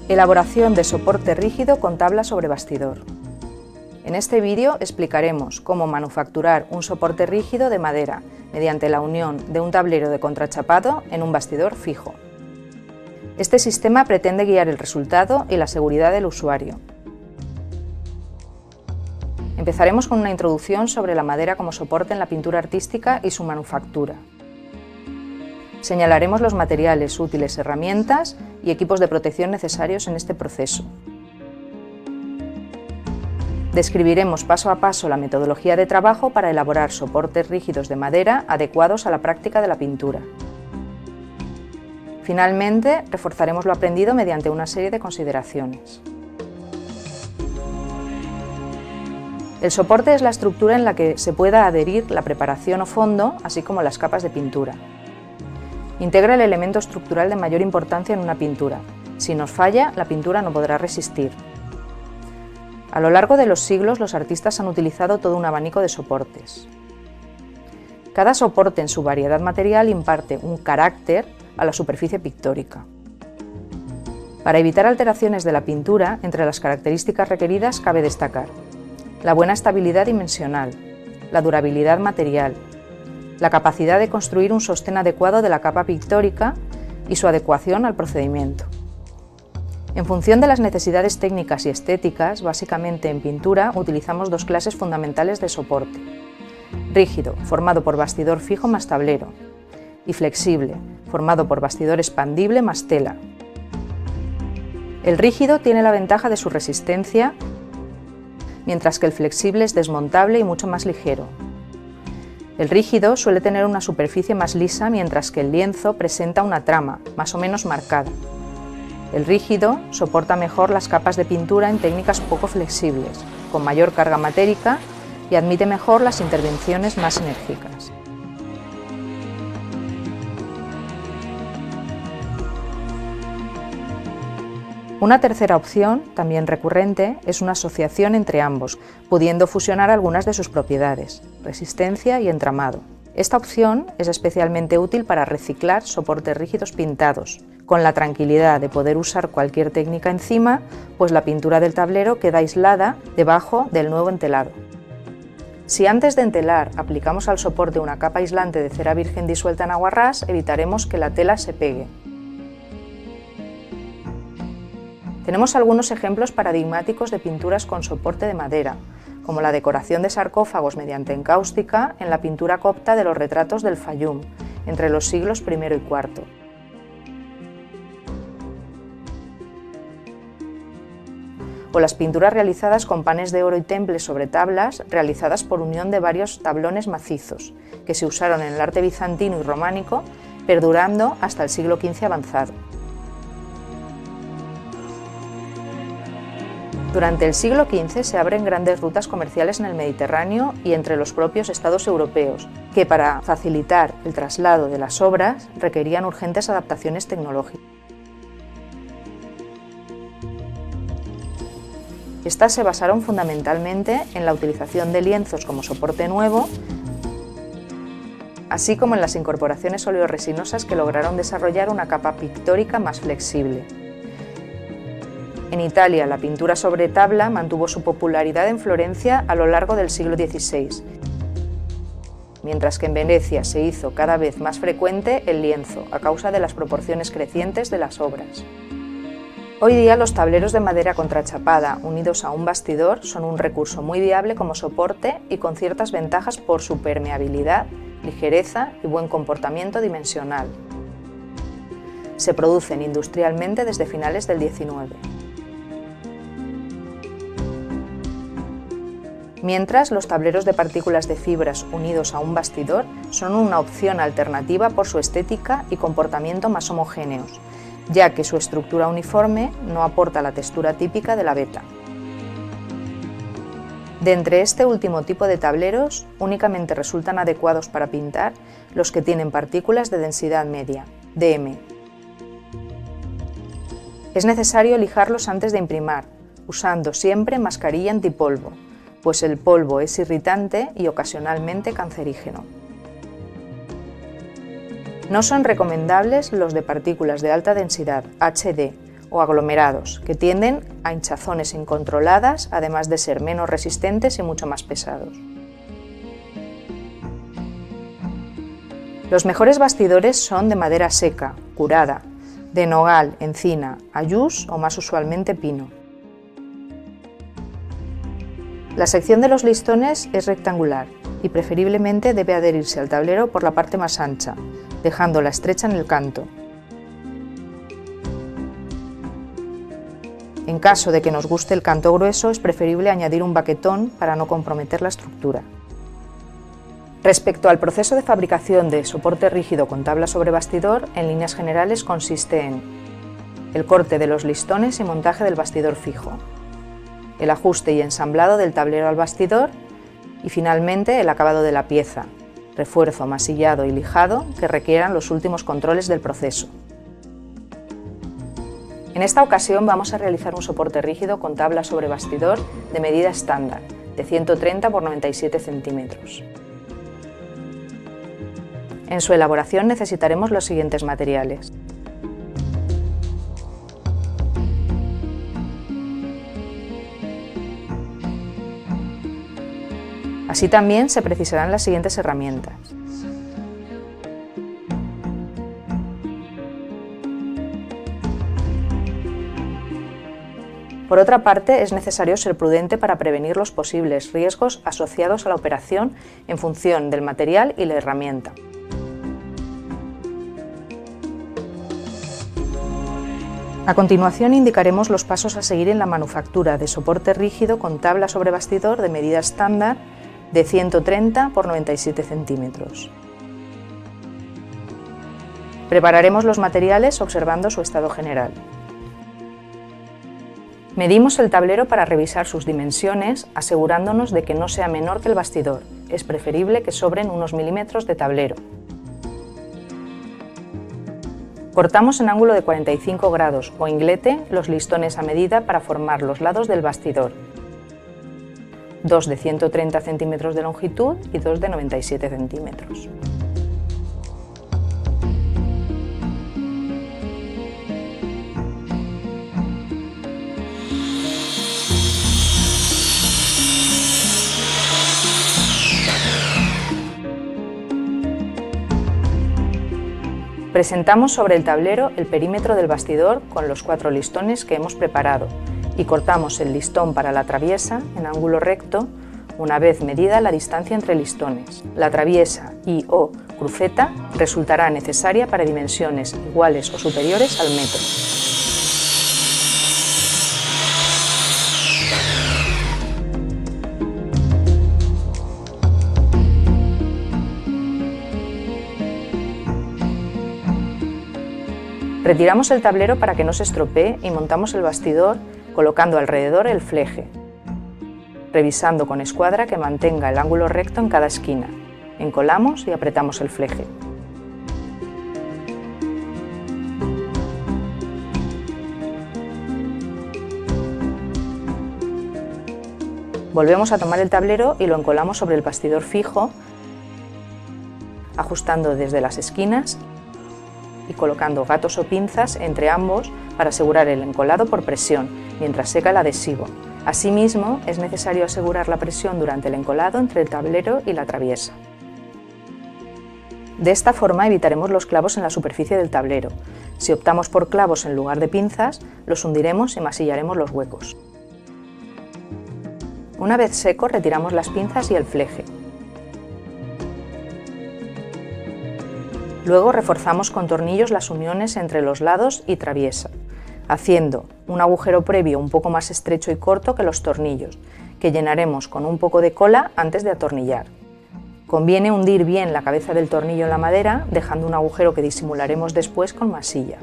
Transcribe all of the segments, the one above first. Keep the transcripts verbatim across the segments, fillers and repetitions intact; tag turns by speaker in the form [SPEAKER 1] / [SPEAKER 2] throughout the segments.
[SPEAKER 1] Elaboración de soporte rígido con tabla sobre bastidor. En este vídeo explicaremos cómo manufacturar un soporte rígido de madera mediante la unión de un tablero de contrachapado en un bastidor fijo. Este sistema pretende guiar el resultado y la seguridad del usuario. Empezaremos con una introducción sobre la madera como soporte en la pintura artística y su manufactura. Señalaremos los materiales, útiles, herramientas y equipos de protección necesarios en este proceso. Describiremos paso a paso la metodología de trabajo para elaborar soportes rígidos de madera adecuados a la práctica de la pintura. Finalmente, reforzaremos lo aprendido mediante una serie de consideraciones. El soporte es la estructura en la que se pueda adherir la preparación o fondo, así como las capas de pintura. Integra el elemento estructural de mayor importancia en una pintura. Si nos falla, la pintura no podrá resistir. A lo largo de los siglos, los artistas han utilizado todo un abanico de soportes. Cada soporte en su variedad material imparte un carácter a la superficie pictórica. Para evitar alteraciones de la pintura, entre las características requeridas cabe destacar la buena estabilidad dimensional, la durabilidad material, la capacidad de construir un sostén adecuado de la capa pictórica y su adecuación al procedimiento. En función de las necesidades técnicas y estéticas, básicamente en pintura utilizamos dos clases fundamentales de soporte: rígido, formado por bastidor fijo más tablero, y flexible, formado por bastidor expandible más tela. El rígido tiene la ventaja de su resistencia, mientras que el flexible es desmontable y mucho más ligero. El rígido suele tener una superficie más lisa, mientras que el lienzo presenta una trama, más o menos marcada. El rígido soporta mejor las capas de pintura en técnicas poco flexibles, con mayor carga matérica, y admite mejor las intervenciones más enérgicas. Una tercera opción, también recurrente, es una asociación entre ambos, pudiendo fusionar algunas de sus propiedades, resistencia y entramado. Esta opción es especialmente útil para reciclar soportes rígidos pintados, con la tranquilidad de poder usar cualquier técnica encima, pues la pintura del tablero queda aislada debajo del nuevo entelado. Si antes de entelar aplicamos al soporte una capa aislante de cera virgen disuelta en aguarrás, evitaremos que la tela se pegue. Tenemos algunos ejemplos paradigmáticos de pinturas con soporte de madera, como la decoración de sarcófagos mediante encáustica en la pintura copta de los retratos del Fayum, entre los siglos primero y cuarto. O las pinturas realizadas con panes de oro y temples sobre tablas, realizadas por unión de varios tablones macizos, que se usaron en el arte bizantino y románico, perdurando hasta el siglo quince avanzado. Durante el siglo quince se abren grandes rutas comerciales en el Mediterráneo y entre los propios estados europeos, que para facilitar el traslado de las obras requerían urgentes adaptaciones tecnológicas. Estas se basaron fundamentalmente en la utilización de lienzos como soporte nuevo, así como en las incorporaciones oleoresinosas que lograron desarrollar una capa pictórica más flexible. En Italia, la pintura sobre tabla mantuvo su popularidad en Florencia a lo largo del siglo dieciséis, mientras que en Venecia se hizo cada vez más frecuente el lienzo, a causa de las proporciones crecientes de las obras. Hoy día los tableros de madera contrachapada unidos a un bastidor son un recurso muy viable como soporte y con ciertas ventajas por su permeabilidad, ligereza y buen comportamiento dimensional. Se producen industrialmente desde finales del diecinueve. Mientras, los tableros de partículas de fibras unidos a un bastidor son una opción alternativa por su estética y comportamiento más homogéneos, ya que su estructura uniforme no aporta la textura típica de la veta. De entre este último tipo de tableros, únicamente resultan adecuados para pintar los que tienen partículas de densidad media, D M. Es necesario lijarlos antes de imprimar, usando siempre mascarilla antipolvo, pues el polvo es irritante y ocasionalmente cancerígeno. No son recomendables los de partículas de alta densidad, H D, o aglomerados, que tienden a hinchazones incontroladas, además de ser menos resistentes y mucho más pesados. Los mejores bastidores son de madera seca, curada, de nogal, encina, ayús o más usualmente pino. La sección de los listones es rectangular y preferiblemente debe adherirse al tablero por la parte más ancha, dejándola estrecha en el canto. En caso de que nos guste el canto grueso, es preferible añadir un baquetón para no comprometer la estructura. Respecto al proceso de fabricación de soporte rígido con tabla sobre bastidor, en líneas generales consiste en el corte de los listones y montaje del bastidor fijo, el ajuste y ensamblado del tablero al bastidor y finalmente el acabado de la pieza, refuerzo, masillado y lijado que requieran los últimos controles del proceso. En esta ocasión vamos a realizar un soporte rígido con tabla sobre bastidor de medida estándar, de ciento treinta por noventa y siete centímetros. En su elaboración necesitaremos los siguientes materiales: así también se precisarán las siguientes herramientas: por otra parte, es necesario ser prudente para prevenir los posibles riesgos asociados a la operación en función del material y la herramienta. A continuación indicaremos los pasos a seguir en la manufactura de soporte rígido con tabla sobre bastidor de medida estándar de ciento treinta por noventa y siete centímetros. Prepararemos los materiales observando su estado general. Medimos el tablero para revisar sus dimensiones, asegurándonos de que no sea menor que el bastidor. Es preferible que sobren unos milímetros de tablero. Cortamos en ángulo de cuarenta y cinco grados o inglete los listones a medida para formar los lados del bastidor, dos de ciento treinta centímetros de longitud y dos de noventa y siete centímetros. Presentamos sobre el tablero el perímetro del bastidor con los cuatro listones que hemos preparado y cortamos el listón para la traviesa en ángulo recto una vez medida la distancia entre listones. La traviesa y o cruceta resultará necesaria para dimensiones iguales o superiores al metro. Retiramos el tablero para que no se estropee y montamos el bastidor colocando alrededor el fleje, revisando con escuadra que mantenga el ángulo recto en cada esquina. Encolamos y apretamos el fleje. Volvemos a tomar el tablero y lo encolamos sobre el bastidor fijo, ajustando desde las esquinas y colocando gatos o pinzas entre ambos para asegurar el encolado por presión, mientras seca el adhesivo. Asimismo, es necesario asegurar la presión durante el encolado entre el tablero y la traviesa. De esta forma evitaremos los clavos en la superficie del tablero. Si optamos por clavos en lugar de pinzas, los hundiremos y masillaremos los huecos. Una vez seco, retiramos las pinzas y el fleje. Luego reforzamos con tornillos las uniones entre los lados y traviesa, haciendo un agujero previo un poco más estrecho y corto que los tornillos, que llenaremos con un poco de cola antes de atornillar. Conviene hundir bien la cabeza del tornillo en la madera, dejando un agujero que disimularemos después con masilla.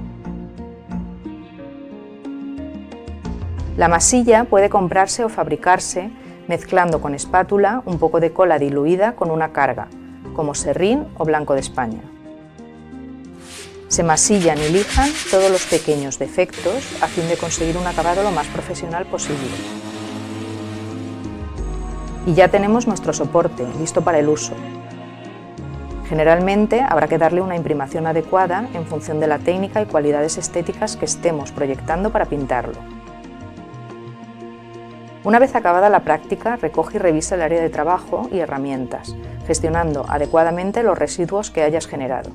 [SPEAKER 1] La masilla puede comprarse o fabricarse mezclando con espátula un poco de cola diluida con una carga, como serrín o blanco de España. Se masillan y lijan todos los pequeños defectos a fin de conseguir un acabado lo más profesional posible. Y ya tenemos nuestro soporte listo para el uso. Generalmente habrá que darle una imprimación adecuada en función de la técnica y cualidades estéticas que estemos proyectando para pintarlo. Una vez acabada la práctica, recoge y revisa el área de trabajo y herramientas, gestionando adecuadamente los residuos que hayas generado.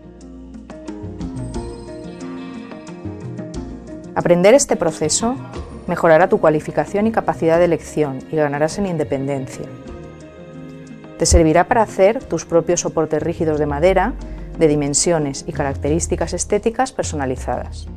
[SPEAKER 1] Aprender este proceso mejorará tu cualificación y capacidad de elección y ganarás en independencia. Te servirá para hacer tus propios soportes rígidos de madera, de dimensiones y características estéticas personalizadas.